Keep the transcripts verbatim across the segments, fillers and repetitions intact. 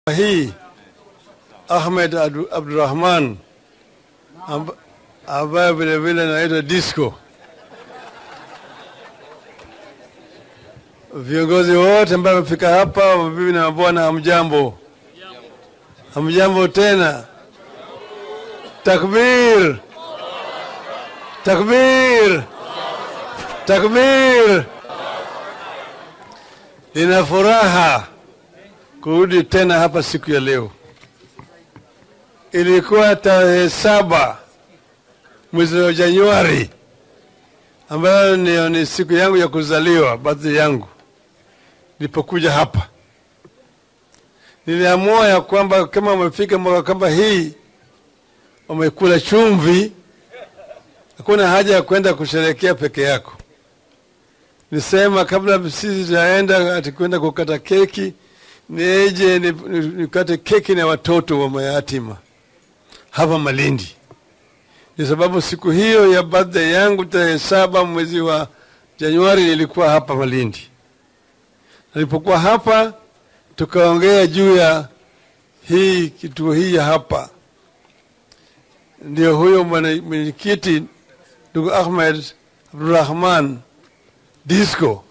Hii Ahmed Abdurrahman ambaye vile vile anaitwa Disco. Viongozi wote ambao wamefika hapa, mabibi na mabwana, hamjambo. Hamjambo tena. Takbir. Takbir. Takbir. Nina furaha kurudi tena hapa siku ya leo. Ilikuwa tarehe saba mwezi wa Januari ambayo ni, ni siku yangu ya kuzaliwa, birthday yangu. Nilipokuja hapa niliamua ya kwamba kama umefika mwaka kama hii umekula chumvi, hakuna haja ya kwenda kusherehekea peke yako. Nisema kabla sisi tunaenda ati kwenda kukata keki, nije nikate keki na watoto wa mayatima hapa Malindi. Ni sababu siku hiyo ya birthday yangu tarehe saba mwezi wa Januari nilikuwa hapa Malindi. Nilipokuwa hapa tukaongea juu ya hii kituo hii ya hapa. Ndio huyo mwenyekiti ndugu Ahmed Abdurrahman Disco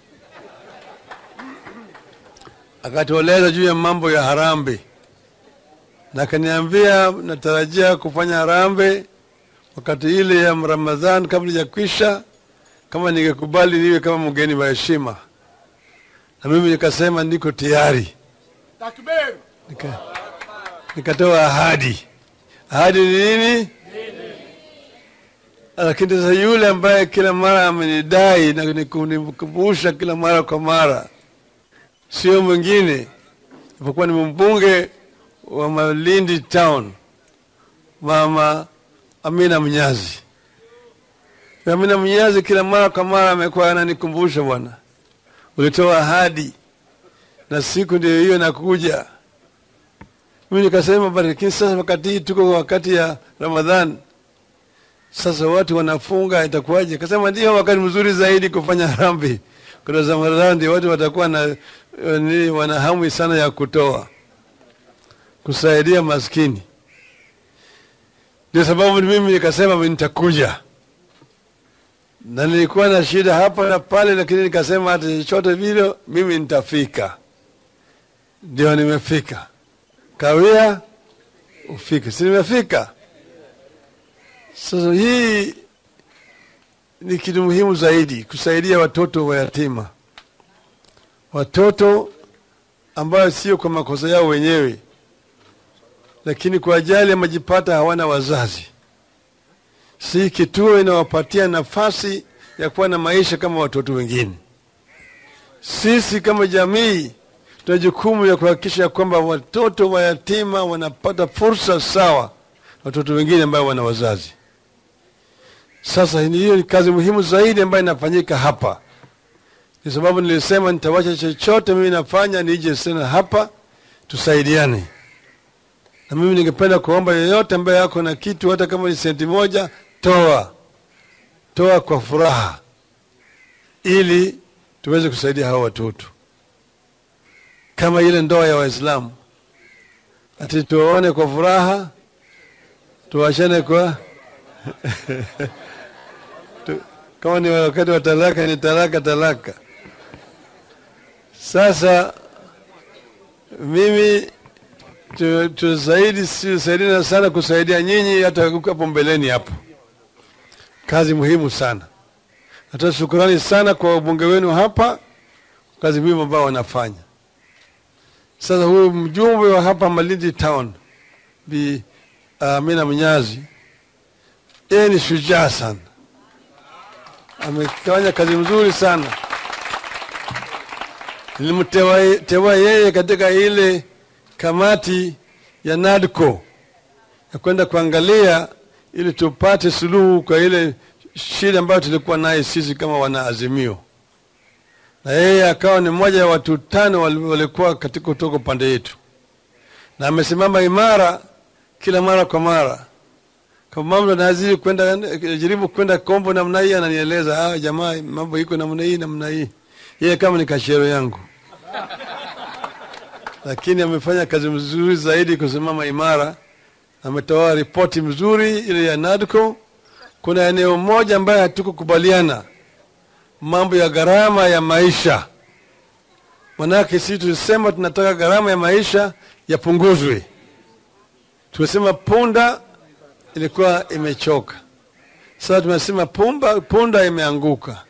akatueleza juu ya mambo ya harambe, na kaniambia natarajia kufanya harambe wakati ile ya Ramadhan kabla ya kwisha, kama ningekubali niwe kama mgeni wa heshima. Na mimi nikasema niko tayari. Takbir. Nika, nikatoa ahadi. Ahadi ni nini? Lakini sasa yule ambaye kila mara amenidai na kunikumbusha kila mara kwa mara sio mwingine, ipokuwa ni mbunge wa Malindi Town, Mama Amina Mnyazi. Amina Mnyazi kila mara kwa mara amekuwa ananikumbusha, bwana, ulitoa ahadi na siku ndio hiyo nakuja. Mimi nikasema bariki, sasa wakati tuko wakati ya Ramadhan, sasa watu wanafunga, itakuwaje? Akasema ndio wakati mzuri zaidi kufanya harambee. Kwa Ramadhan ndio watu watakuwa na ni wana hamu sana ya kutoa, kusaidia maskini. Ndio sababu mimi nikasema mimi nitakuja. Na nilikuwa na shida hapa na pale, lakini nikasema hata chochote vile mimi nitafika. Ndio nimefika. Kawia ufike. Si nimefika. Sasa hii ni kitu muhimu zaidi, kusaidia watoto wa yatima. Watoto ambao sio kwa makosa yao wenyewe, lakini kwa ajali amejipata hawana wazazi. Si kituo inawapatia nafasi ya kuwa na maisha kama watoto wengine. Sisi kama jamii tuna jukumu ya kuhakikisha kwamba watoto wa yatima wanapata fursa sawa watoto wengine ambao wana wazazi. Sasa hiyo ni kazi muhimu zaidi ambayo inafanyika hapa. Ni sababu nilisema nitawacha chochote mimi nafanya nije tena hapa tusaidiane. Na mimi ningependa kuomba yeyote ambaye yako na kitu, hata kama ni senti moja, toa. Toa kwa furaha ili tuweze kusaidia hawa watoto. Kama ile ndoa ya Waislamu, ati tuone kwa furaha, tuwashane kwa tu, kama ni wakati wa talaka ni talaka talaka. Sasa mimi tu, tu zaidi tusaidiane sana kusaidia nyinyi hata hapo mbeleni hapo. Kazi muhimu sana. Hata shukrani sana kwa wabunge wenu hapa, kazi muhimu ambao wanafanya. Sasa huyu mjumbe wa hapa Malindi Town, Bi Amina Mnyazi, yeye ni shujaa sana. Amefanya kazi nzuri sana. Nilimteua yeye katika ile kamati ya NADCO ya kwenda kuangalia ili tupate suluhu kwa ile shida ambayo tulikuwa naye sisi kama wanaazimio. Na yeye akawa ni mmoja wa watu tano walikuwa katika kutoka pande yetu. Na amesimama imara kila mara kwa mara. Kama mambo nazidi kwenda jaribu kwenda kombo namna hii, ananieleza ah jamaa mambo iko namna hii namna hii. Yeye kama ni kashero yangu. lakini amefanya kazi mzuri zaidi kusimama imara. Ametoa ripoti mzuri ile ya NADCO. Kuna eneo moja ambaye hatukukubaliana, mambo ya gharama ya maisha. Manake sisi tulisema tunataka gharama ya maisha yapunguzwe. Tulisema Punda ilikuwa imechoka. Sasa tumesema Pumba, Punda imeanguka.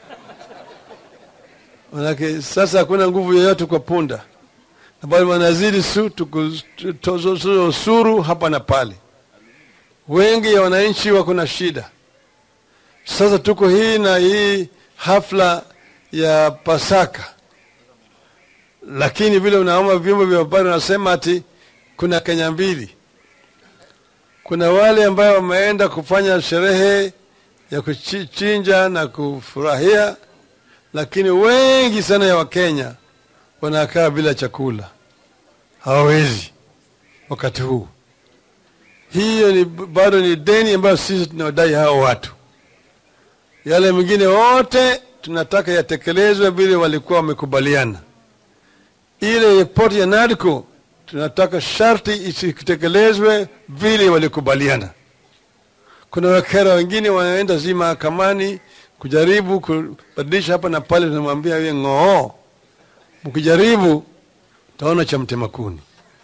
Manake sasa hakuna nguvu yoyote kwa Punda. Na bali wanazidi su tukutozo usuru hapa na pale. Wengi ya wananchi wako na shida. Sasa tuko hii na hii hafla ya Pasaka. Lakini vile unaoma vyombo vya habari wanasema ati kuna Kenya mbili. Kuna wale ambao wameenda kufanya sherehe ya kuchinja na kufurahia, lakini wengi sana ya Wakenya wanakaa bila chakula. Hawawezi wakati huu. Hiyo ni bado ni deni ambayo sisi tunadai hao watu. Yale mengine wote tunataka yatekelezwe vile walikuwa wamekubaliana. Ile ripoti ya NADCO tunataka sharti isitekelezwe vile walikubaliana. Kuna wakera wengine wanaenda zi mahakamani kujaribu kubadilisha hapa na pale, tunamwambia wewe ngoo. Mkijaribu utaona cha mtema kuni.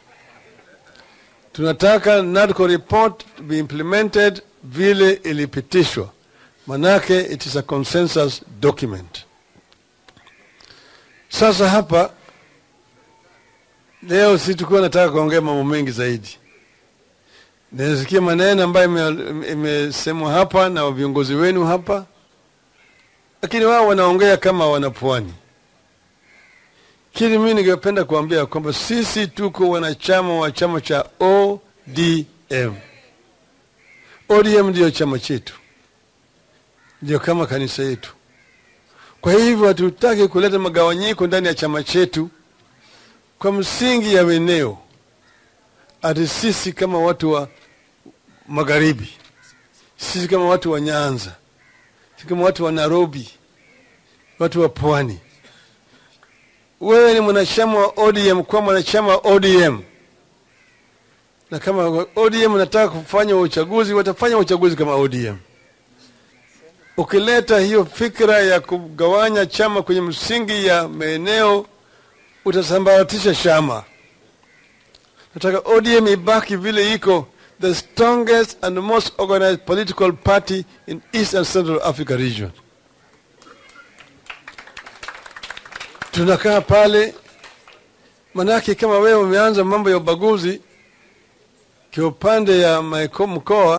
Tunataka NADCO report be implemented vile ilipitishwa. Manake it is a consensus document. Sasa hapa leo sisi tulikuwa nataka kuongea mambo mengi zaidi. Nasikia maneno ambayo imesemwa hapa na viongozi wenu hapa. Lakini wao wanaongea kama wanapwani. Kile mimi ningependa kuambia kwamba sisi tuko wanachama wa chama cha O D M. O D M ndio chama chetu. Ndio kama kanisa yetu. Kwa hivyo hatutaki kuleta magawanyiko ndani ya chama chetu kwa msingi ya eneo. Ati sisi kama watu wa magharibi, sisi kama watu wa Nyanza, sisi kama watu wa Nairobi, watu wa pwani. Wewe ni mwanachama wa O D M kwa mwanachama wa O D M. Na kama O D M nataka kufanya uchaguzi, watafanya uchaguzi kama O D M. Ukileta hiyo fikra ya kugawanya chama kwenye msingi ya maeneo, utasambaratisha chama. Nataka O D M ibaki vile iko, the strongest and most organized political party in East and Central Africa region. Tunakaa pale, manake kama wewe umeanza mambo ya ubaguzi kwa upande ya mkoa